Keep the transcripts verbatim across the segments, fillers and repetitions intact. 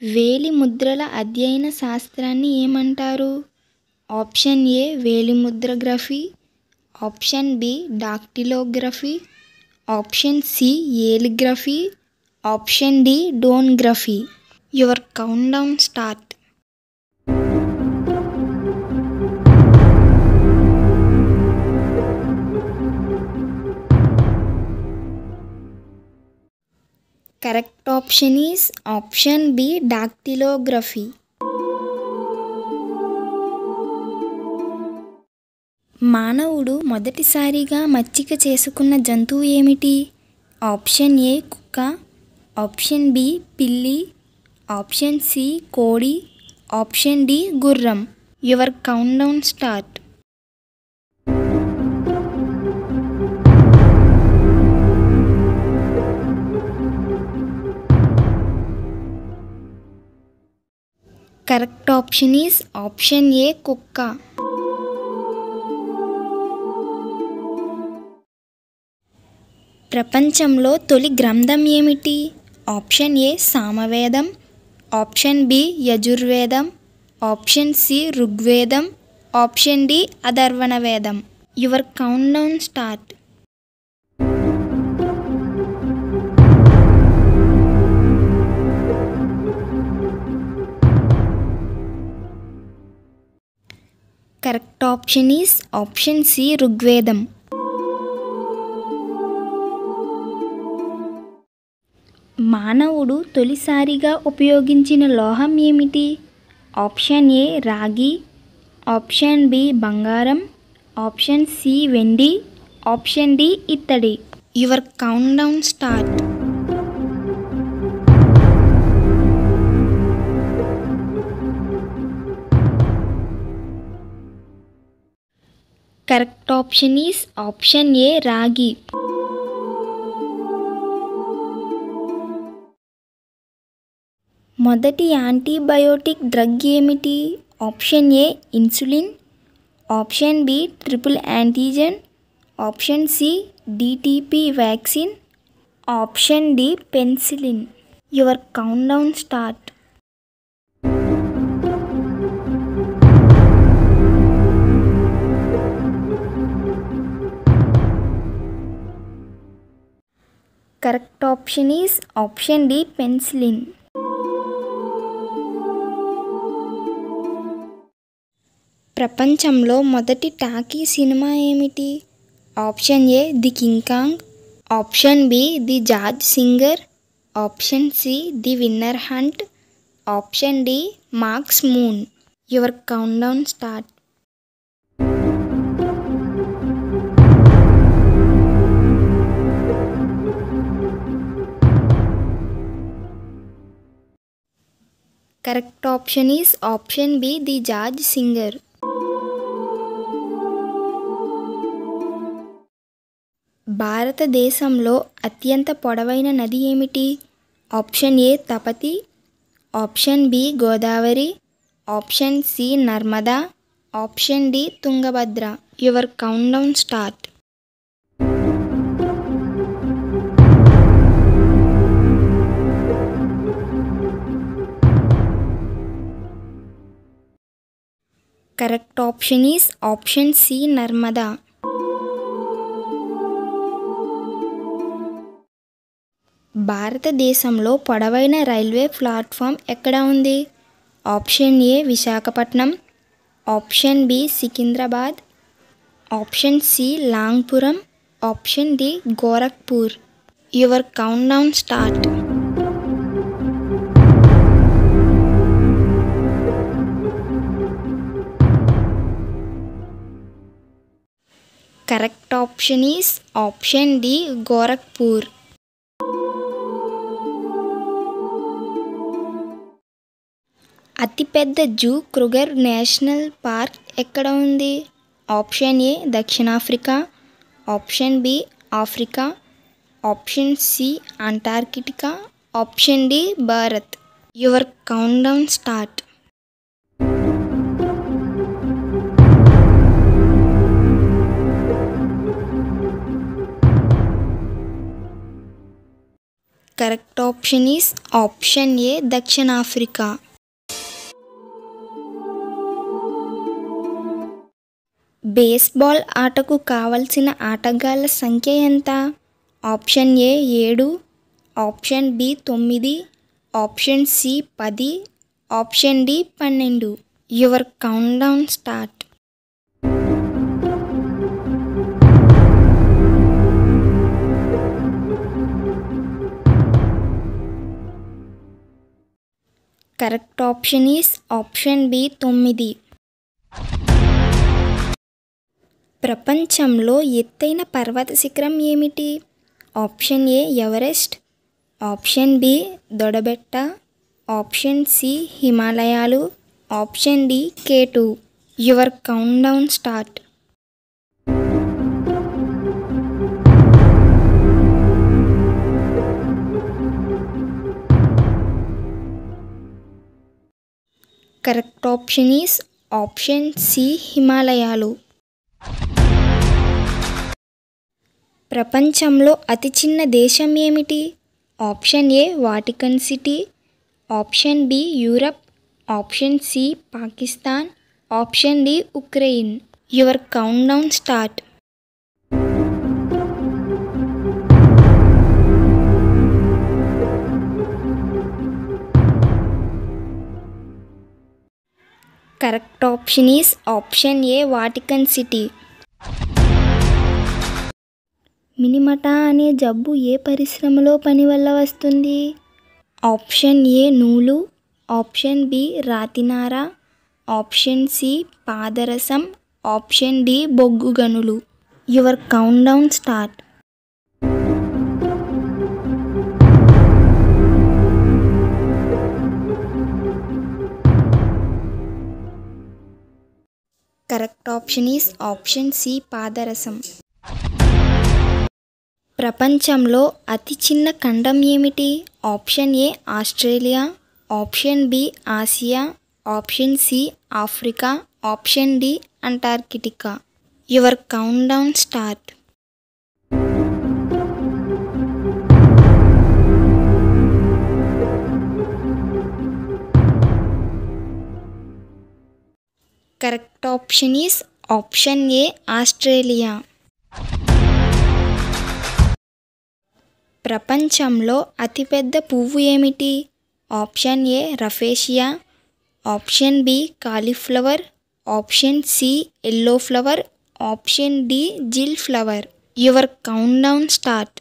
వేలిముద్రల అధ్యయన శాస్త్రాన్ని ఏమంటారు? ఆప్షన్ ఏ వేలిముద్రగ్రఫీ, option B dactylography, option C ఏలిగ్రఫీ, ఆప్షన్ డి డోన్గ్రఫీ. Your count down start. Correct option is option B dactylography. మానవుడు మొదటిసారిగా మచ్చిక చేసుకున్న జంతువు ఏమిటి? ఆప్షన్ ఏ కుక్క, ఆప్షన్ బి పిల్లి, ఆప్షన్ సి కోడి, ఆప్షన్ డి గుర్రం. Your count down start. Correct option is option A కుక్క. ప్రపంచంలో తొలి గ్రంథం ఏమిటి? ఆప్షన్ ఏ సామవేదం, ఆప్షన్ బి యజుర్వేదం, ఆప్షన్ సి ఋగ్వేదం, ఆప్షన్ డి అథర్వణ వేదం. Your count down start. Correct option is option C ఋగ్వేదం. మానవుడు తొలిసారిగా ఉపయోగించిన లోహం ఏమిటి? ఆప్షన్ ఏ రాగి, ఆప్షన్ బి బంగారం, ఆప్షన్ సి వెండి, ఆప్షన్ డి ఇత్తడి. Your count down start. Correct option is option A రాగి. మొదటి యాంటీబయోటిక్ డ్రగ్ ఏమిటి? Option A insulin, option B triple antigen, option C DTP vaccine, option D penicillin. Your count down start. Correct option is option D penicillin. ప్రపంచంలో మొదటి talkie cinema ఏమిటి? Option A the King Kong, option B the George Singer, option C the winner hunt, option D marks moon. Your count down start. Correct option is option B the George Singer. భారతదేశంలో అత్యంత పొడవైన నది ఏమిటి? Option A Tapti, option B Godavari, option C Narmada, option D Tungabhadra. Your count down start. Correct option is option C Narmada. భారతదేశంలో పొడవైన railway platform ఎక్కడ ఉంది? Option A Visakhapatnam, option B Secunderabad, option C లాంగ్పురం, option D Gorakhpur. Your count down start. Correct option is option D Gorakhpur. అతిపెద్ద zoo Kruger national park ఎక్కడ ఉంది? Option A దక్షిణాఫ్రికా, option B Africa, option C Antarctica, option D Bharat. Your count down start. Correct option is option A దక్షిణాఫ్రికా. Baseball ఆటకు కావలసిన ఆటగాళ్ల సంఖ్య ఎంత? ఆప్షన్ ఏ ఏడు, ఆప్షన్ బి తొమ్మిది, ఆప్షన్ సి పది, ఆప్షన్ డి పన్నెండు. Your count down start. Correct option is option B తొమ్మిది. ప్రపంచంలో ఎత్తైన పర్వత శిఖరం ఏమిటి? Option A Everest, option B Doddabetta, option C హిమాలయాలు, option D K two. Your count down start. Correct option is option C హిమాలయాలు. ప్రపంచంలో అతి చిన్న దేశం ఏమిటి? Option A Vatican City, option B Europe, option C Pakistan, option D Ukraine. Your count down start. Correct option is option A Vatican City. Minamata అనే జబ్బు ఏ పరిశ్రమలో పని వల్ల వస్తుంది? ఆప్షన్ ఏ నూలు, ఆప్షన్ బి రాతినార, ఆప్షన్ సి పాదరసం, ఆప్షన్ డి బొగ్గు గనులు. Your count down start. Correct option is option C పాదరసం. ప్రపంచంలో అతి చిన్న ఖండం ఏమిటి? Option A Australia, option B Asia, option C Africa, option D Antarctica. Your count down start. Correct option is option A Australia. ప్రపంచంలో అతిపెద్ద పువ్వు ఏమిటి? Option A rafflesia, option B cauliflower, option C yellow flower, option D జిల్ flower. Your count down start.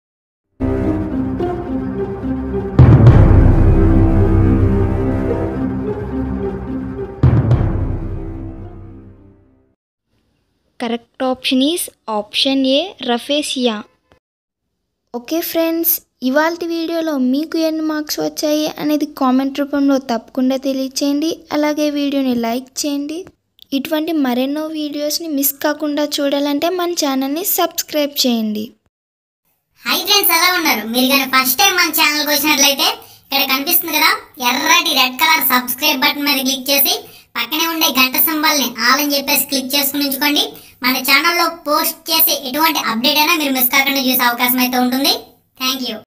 Correct option is option A rafflesia. Okay friends, ఇవాళ వీడియోలో మీకు ఎన్ని marks వచ్చాయి అనేది కామెంట్ రూపంలో తప్పకుండా తెలియచేయండి. అలాగే వీడియోని లైక్ చేయండి. ఇటువంటి మరెన్నో వీడియోస్ని మిస్ కాకుండా చూడాలంటే మన ఛానల్ని సబ్స్క్రైబ్ చేయండి. హై ఫ్రెండ్స్, ఎలా ఉన్నారు? మీరు కానీ ఫస్ట్ టైం మన ఛానల్కి వచ్చినట్లయితే ఇక్కడ కనిపిస్తుంది కదా ఎర్రటి రెడ్ కలర్ సబ్స్క్రైబ్ బటన్ మీద క్లిక్ చేసి పక్కనే ఉండే గంట సింబల్ని ఆల్ అని చెప్పేసి క్లిక్ చేసుకుని ఉంచుకోండి. మన ఛానల్లో పోస్ట్ చేసే ఎటువంటి అప్డేట్ అయినా మీరు మిస్ కాకుండా చూసే అవకాశం అయితే ఉంటుంది. Thank you.